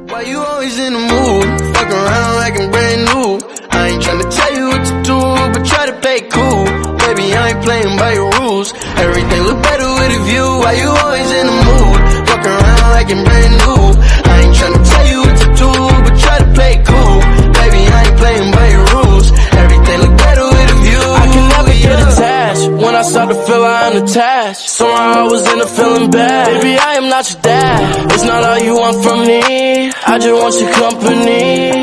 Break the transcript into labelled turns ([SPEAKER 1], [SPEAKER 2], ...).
[SPEAKER 1] Why you always in the mood? Fuck around like I'm brand new. I ain't tryna tell you what to do, but try to play cool. Baby, I ain't playing by your rules. Everything look better with a view. Why you always in the mood? Fuck around like I'm brand new. I ain't tryna tell you what to do, but try to play cool. Baby, I ain't playing by your rules. Everything look better with a view.
[SPEAKER 2] I can never get attached. When I start to feel I'm attached, somehow I was in a feeling bad. Baby, I am not your dad. It's not all you want from me, I just want your company.